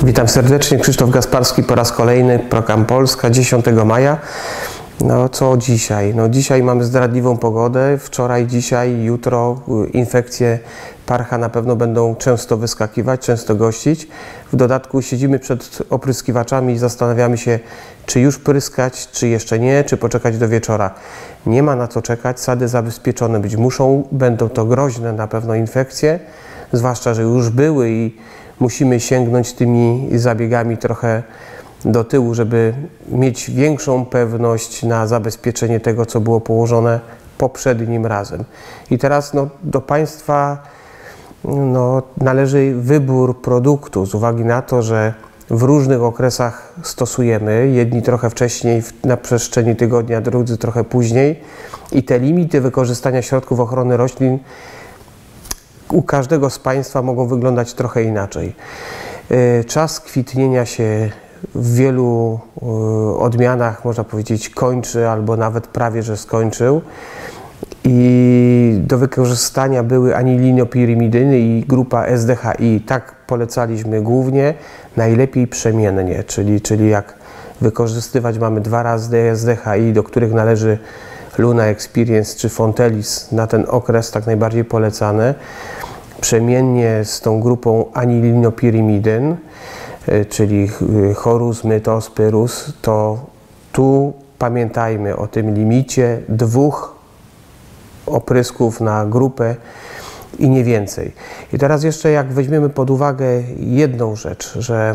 Witam serdecznie, Krzysztof Gasparski po raz kolejny, Program Polska, 10 maja. No co dzisiaj? No dzisiaj mamy zdradliwą pogodę, wczoraj, dzisiaj, jutro infekcje parcha na pewno będą często wyskakiwać, często gościć. W dodatku siedzimy przed opryskiwaczami i zastanawiamy się, czy już pryskać, czy jeszcze nie, czy poczekać do wieczora. Nie ma na co czekać, sady zabezpieczone być muszą, będą to groźne na pewno infekcje, zwłaszcza, że już były i musimy sięgnąć tymi zabiegami trochę do tyłu, żeby mieć większą pewność na zabezpieczenie tego, co było położone poprzednim razem. I teraz do Państwa należy wybór produktu z uwagi na to, że w różnych okresach stosujemy, jedni trochę wcześniej na przestrzeni tygodnia, drudzy trochę później i te limity wykorzystania środków ochrony roślin u każdego z Państwa mogą wyglądać trochę inaczej. Czas kwitnienia się w wielu odmianach, można powiedzieć, kończy albo nawet prawie, że skończył. I do wykorzystania były anilinopirymidyny i grupa SDHI. Tak polecaliśmy głównie, najlepiej przemiennie, czyli jak wykorzystywać, mamy 2 razy SDHI, do których należy Luna Experience czy Fontelis na ten okres tak najbardziej polecane. Przemiennie z tą grupą anilinopirymidyn, czyli Horus, Mytos, Pyrus, to tu pamiętajmy o tym limicie 2 oprysków na grupę i nie więcej. I teraz jeszcze jak weźmiemy pod uwagę jedną rzecz, że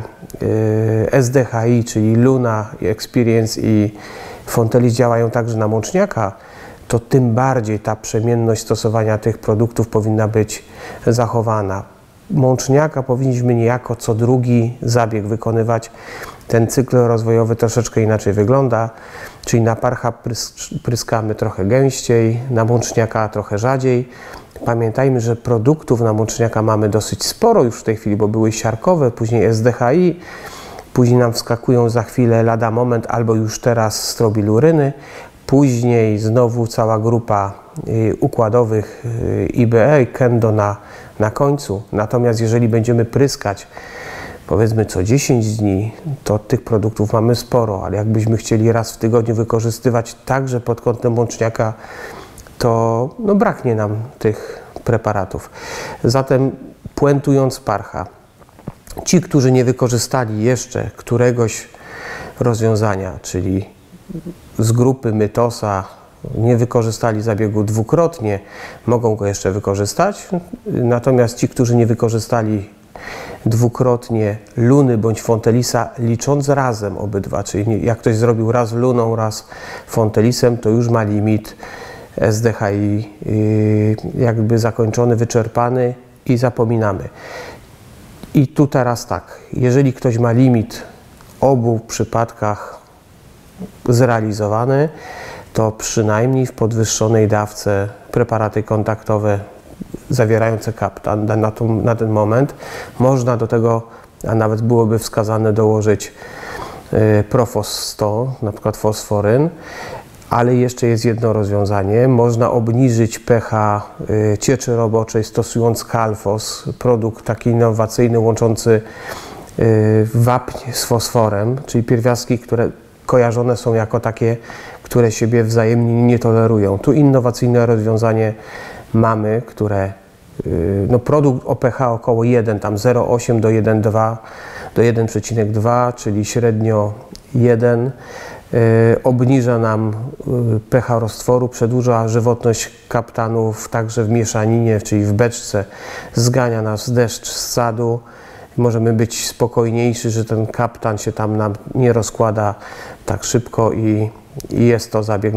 SDHI, czyli Luna Experience i Fontelis działają także na mączniaka, to tym bardziej ta przemienność stosowania tych produktów powinna być zachowana. Mączniaka powinniśmy niejako co drugi zabieg wykonywać. Ten cykl rozwojowy troszeczkę inaczej wygląda, czyli na parcha pryskamy trochę gęściej, na mączniaka trochę rzadziej. Pamiętajmy, że produktów na mączniaka mamy dosyć sporo już w tej chwili, bo były siarkowe, później SDHI, później nam wskakują za chwilę lada moment albo już teraz strobiluryny, później znowu cała grupa układowych IBE i Kendo na końcu. Natomiast jeżeli będziemy pryskać powiedzmy co 10 dni, to tych produktów mamy sporo, ale jakbyśmy chcieli raz w tygodniu wykorzystywać także pod kątem mączniaka, to braknie nam tych preparatów. Zatem puentując parcha, ci, którzy nie wykorzystali jeszcze któregoś rozwiązania, czyli z grupy Mytosa nie wykorzystali zabiegu dwukrotnie, mogą go jeszcze wykorzystać. Natomiast ci, którzy nie wykorzystali dwukrotnie Luny bądź Fontelisa, licząc razem obydwa, czyli jak ktoś zrobił raz Luną, raz Fontelisem, to już ma limit SDHI jakby zakończony, wyczerpany i zapominamy. I tu teraz tak, jeżeli ktoś ma limit w obu przypadkach zrealizowany, to przynajmniej w podwyższonej dawce preparaty kontaktowe zawierające kaptan na ten moment. Można do tego, a nawet byłoby wskazane, dołożyć Profos 100, na przykład fosforyn, ale jeszcze jest jedno rozwiązanie. Można obniżyć pH cieczy roboczej stosując Kalfos, produkt taki innowacyjny łączący wapń z fosforem, czyli pierwiastki, które kojarzone są jako takie, które siebie wzajemnie nie tolerują. Tu innowacyjne rozwiązanie mamy, które produkt o pH około 1, tam 0,8 do 1,2 do 1,2, czyli średnio 1, obniża nam pH roztworu, przedłuża żywotność kaptanów także w mieszaninie, czyli w beczce, zgania nas deszcz z sadu. Możemy być spokojniejsi, że ten kaptan się tam nam nie rozkłada tak szybko i jest to zabieg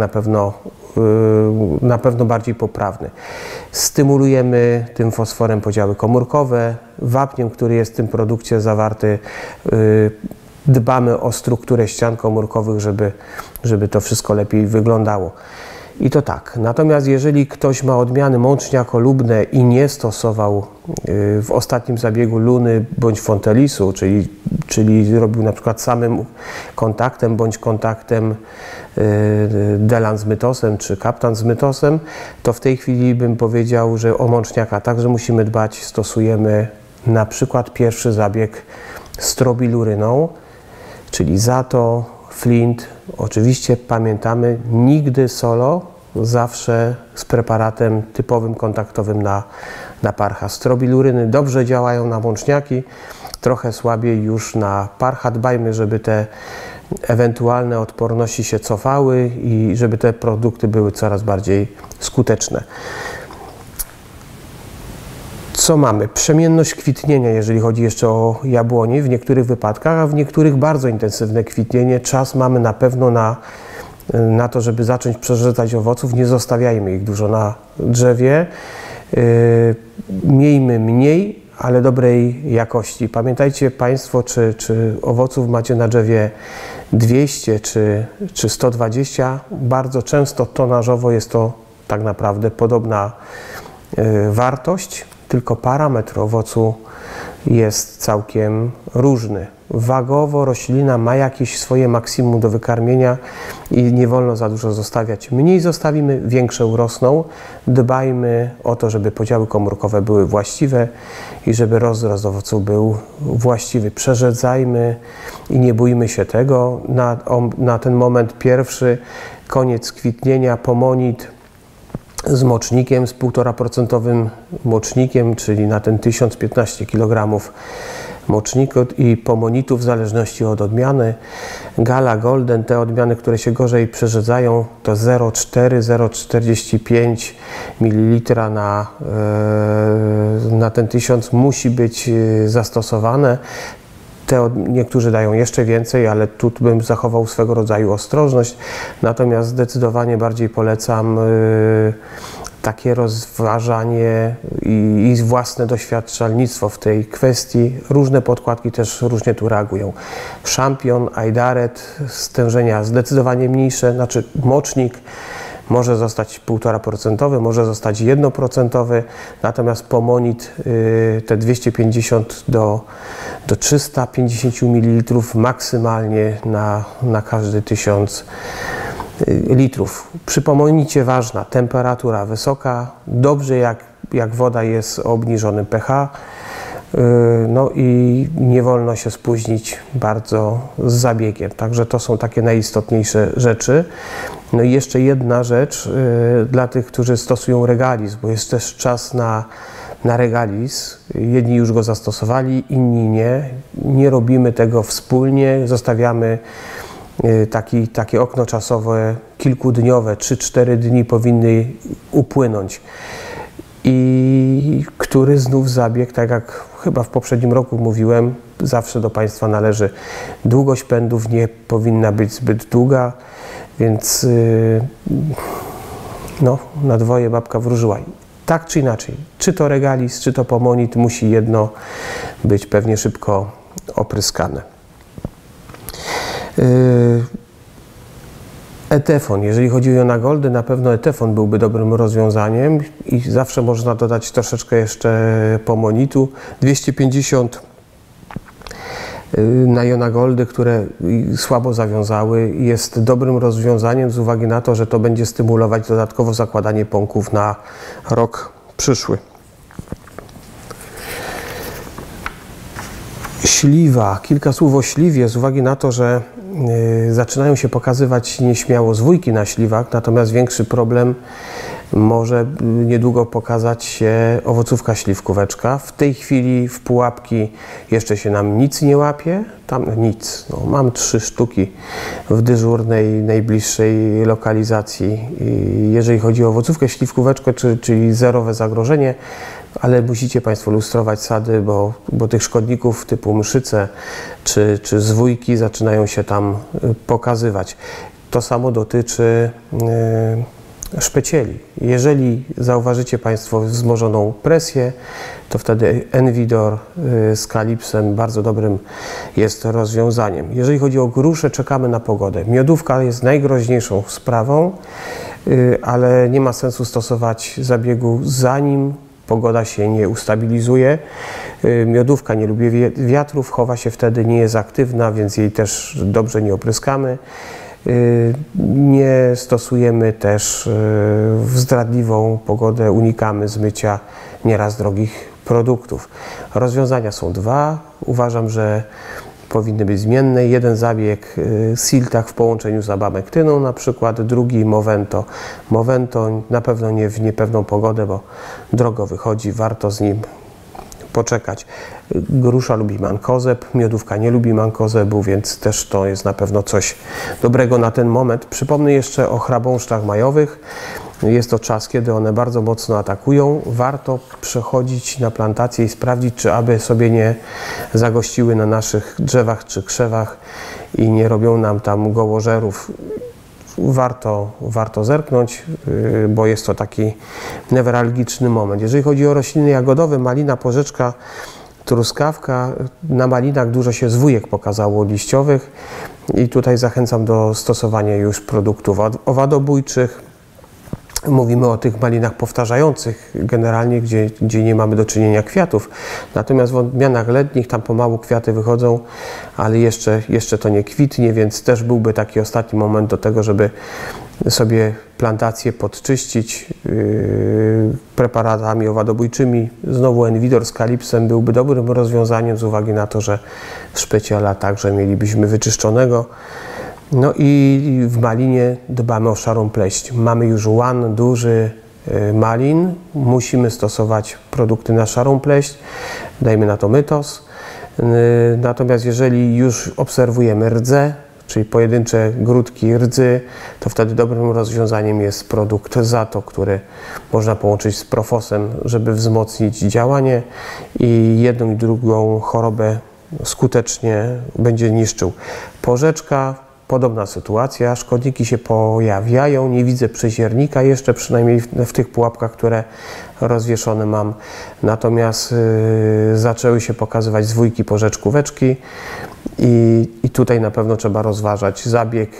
na pewno bardziej poprawny. Stymulujemy tym fosforem podziały komórkowe, wapniem, który jest w tym produkcie zawarty, dbamy o strukturę ścian komórkowych, żeby to wszystko lepiej wyglądało. I to tak. Natomiast jeżeli ktoś ma odmiany mączniakolubne i nie stosował w ostatnim zabiegu Luny bądź Fontelisu, czyli robił na przykład samym kontaktem bądź kontaktem Delan z Mytosem czy Kaptan z Mytosem, to w tej chwili bym powiedział, że o mączniaka także musimy dbać. Stosujemy na przykład pierwszy zabieg strobiluryną, czyli Zato, Flint. Oczywiście pamiętamy, nigdy solo, zawsze z preparatem typowym kontaktowym na parcha. Strobiluryny dobrze działają na łączniaki, trochę słabiej już na parcha. Dbajmy, żeby te ewentualne odporności się cofały i żeby te produkty były coraz bardziej skuteczne. Co mamy? Przemienność kwitnienia, jeżeli chodzi jeszcze o jabłoni w niektórych wypadkach, a w niektórych bardzo intensywne kwitnienie. Czas mamy na pewno na to, żeby zacząć przerzucać owoców. Nie zostawiajmy ich dużo na drzewie. Miejmy mniej, ale dobrej jakości. Pamiętajcie Państwo, czy owoców macie na drzewie 200 czy 120. Bardzo często tonażowo jest to tak naprawdę podobna wartość, tylko parametr owocu jest całkiem różny. Wagowo roślina ma jakieś swoje maksimum do wykarmienia i nie wolno za dużo zostawiać. Mniej zostawimy, większe urosną. Dbajmy o to, żeby podziały komórkowe były właściwe i żeby rozrost owocu był właściwy. Przerzedzajmy i nie bójmy się tego. Na ten moment pierwszy, koniec kwitnienia, pomonit z mocznikiem, z 1,5% mocznikiem, czyli na ten 1015 kg moczniku i pomonitu w zależności od odmiany. Gala Golden, te odmiany, które się gorzej przerzedzają, to 0,4–0,45 ml na ten 1000 musi być zastosowane. Niektórzy dają jeszcze więcej, ale tu bym zachował swego rodzaju ostrożność. Natomiast zdecydowanie bardziej polecam takie rozważanie i własne doświadczalnictwo w tej kwestii. Różne podkładki też różnie tu reagują. Szampion, Aidaret, stężenia zdecydowanie mniejsze, znaczy mocznik może zostać 1,5%, może zostać 1%, natomiast pomonit te 250 do 350 ml maksymalnie na każdy 1000 litrów. Przy pomonicie ważna temperatura wysoka, dobrze jak woda jest o obniżonym pH, no i nie wolno się spóźnić bardzo z zabiegiem. Także to są takie najistotniejsze rzeczy. No i jeszcze jedna rzecz dla tych, którzy stosują regaliz, bo jest też czas na regaliz. Jedni już go zastosowali, inni nie. Nie robimy tego wspólnie, zostawiamy takie okno czasowe kilkudniowe, 3–4 dni powinny upłynąć. I który znów zabieg, tak jak chyba w poprzednim roku mówiłem, zawsze do Państwa należy. Długość pędów nie powinna być zbyt długa, więc no, na dwoje babka wróżyła. Tak czy inaczej, czy to regaliz, czy to pomonit, musi jedno być pewnie szybko opryskane. Etefon. Jeżeli chodzi o Jonagoldy, na pewno etefon byłby dobrym rozwiązaniem i zawsze można dodać troszeczkę jeszcze pomonitu. 250 na Jonagoldy, które słabo zawiązały, jest dobrym rozwiązaniem z uwagi na to, że to będzie stymulować dodatkowo zakładanie pąków na rok przyszły. Śliwa. Kilka słów o śliwie z uwagi na to, że zaczynają się pokazywać nieśmiało zwójki na śliwach, natomiast większy problem może niedługo pokazać się owocówka śliwkóweczka. W tej chwili w pułapki jeszcze się nam nic nie łapie, tam nic. No, mam 3 sztuki w dyżurnej, najbliższej lokalizacji, jeżeli chodzi o owocówkę śliwkóweczkę, czyli zerowe zagrożenie, ale musicie Państwo lustrować sady, bo tych szkodników typu mszyce czy zwójki zaczynają się tam pokazywać. To samo dotyczy szpecieli. Jeżeli zauważycie Państwo wzmożoną presję, to wtedy Envidor z Kalipsem bardzo dobrym jest rozwiązaniem. Jeżeli chodzi o grusze, czekamy na pogodę. Miodówka jest najgroźniejszą sprawą, ale nie ma sensu stosować zabiegu zanim pogoda się nie ustabilizuje. Miodówka nie lubi wiatrów, chowa się wtedy, nie jest aktywna, więc jej też dobrze nie opryskamy. Nie stosujemy też w zdradliwą pogodę, unikamy zmycia nieraz drogich produktów. Rozwiązania są dwa. Uważam, że powinny być zmienne. Jeden zabieg Siltach w połączeniu z abamektyną na przykład, drugi Movento. Movento na pewno nie w niepewną pogodę, bo drogo wychodzi, warto z nim poczekać. Grusza lubi mankozeb, miodówka nie lubi mankozebu, więc też to jest na pewno coś dobrego na ten moment. Przypomnę jeszcze o chrabąszczach majowych. Jest to czas, kiedy one bardzo mocno atakują. Warto przechodzić na plantację i sprawdzić, czy aby sobie nie zagościły na naszych drzewach czy krzewach i nie robią nam tam gołożerów. Warto zerknąć, bo jest to taki newralgiczny moment. Jeżeli chodzi o rośliny jagodowe, malina, porzeczka, truskawka, na malinach dużo się zwójek pokazało liściowych i tutaj zachęcam do stosowania już produktów owadobójczych. Mówimy o tych malinach powtarzających generalnie, gdzie nie mamy do czynienia kwiatów. Natomiast w odmianach letnich tam pomału kwiaty wychodzą, ale jeszcze to nie kwitnie, więc też byłby taki ostatni moment do tego, żeby sobie plantację podczyścić preparatami owadobójczymi. Znowu Envidor z kalipsem byłby dobrym rozwiązaniem z uwagi na to, że w szpeciela także mielibyśmy wyczyszczonego. No i w malinie dbamy o szarą pleść. Mamy już łan duży malin, musimy stosować produkty na szarą pleść, dajmy na to mytos. Natomiast jeżeli już obserwujemy rdzę, czyli pojedyncze grudki rdzy, to wtedy dobrym rozwiązaniem jest produkt Zato, który można połączyć z Profosem, żeby wzmocnić działanie i jedną i drugą chorobę skutecznie będzie niszczył. Porzeczka, podobna sytuacja, szkodniki się pojawiają, nie widzę przeziernika jeszcze, przynajmniej w tych pułapkach, które rozwieszone mam. Natomiast zaczęły się pokazywać zwójki porzeczkóweczki i tutaj na pewno trzeba rozważać zabieg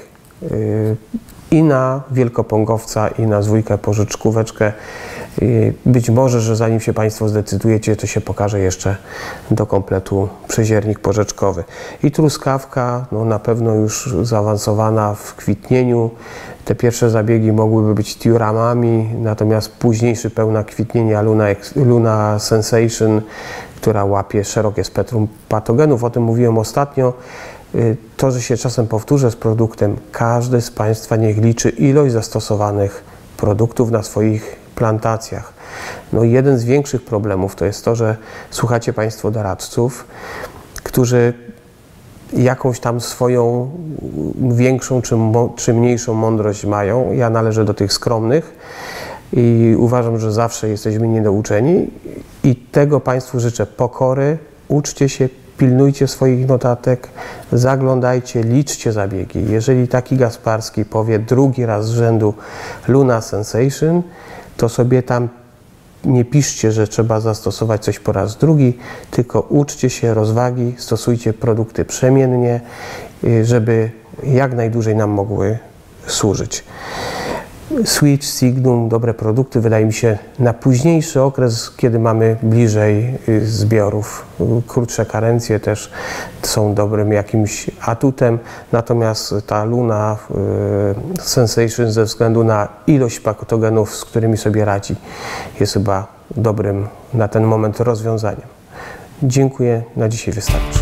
i na wielkopągowca, i na zwójkę porzeczkóweczkę. Być może, że zanim się Państwo zdecydujecie, to się pokaże jeszcze do kompletu przeziernik porzeczkowy. I truskawka, no na pewno już zaawansowana w kwitnieniu. Te pierwsze zabiegi mogłyby być tiuramami, natomiast późniejszy pełna kwitnienia Luna Sensation, która łapie szerokie spektrum patogenów. O tym mówiłem ostatnio. To, że się czasem powtórzę z produktem, każdy z Państwa niech liczy ilość zastosowanych produktów na swoich plantacjach. No jeden z większych problemów to jest to, że słuchacie Państwo doradców, którzy jakąś tam swoją większą czy mniejszą mądrość mają. Ja należę do tych skromnych i uważam, że zawsze jesteśmy niedouczeni i tego Państwu życzę pokory, uczcie się, pilnujcie swoich notatek, zaglądajcie, liczcie zabiegi. Jeżeli taki Gasparski powie drugi raz z rzędu Luna Sensation, to sobie tam nie piszcie, że trzeba zastosować coś po raz drugi, tylko uczcie się rozwagi, stosujcie produkty przemiennie, żeby jak najdłużej nam mogły służyć. Switch, Signum, dobre produkty, wydaje mi się, na późniejszy okres, kiedy mamy bliżej zbiorów. Krótsze karencje też są dobrym jakimś atutem, natomiast ta Luna Sensation ze względu na ilość patogenów, z którymi sobie radzi, jest chyba dobrym na ten moment rozwiązaniem. Dziękuję, na dzisiaj wystarczy.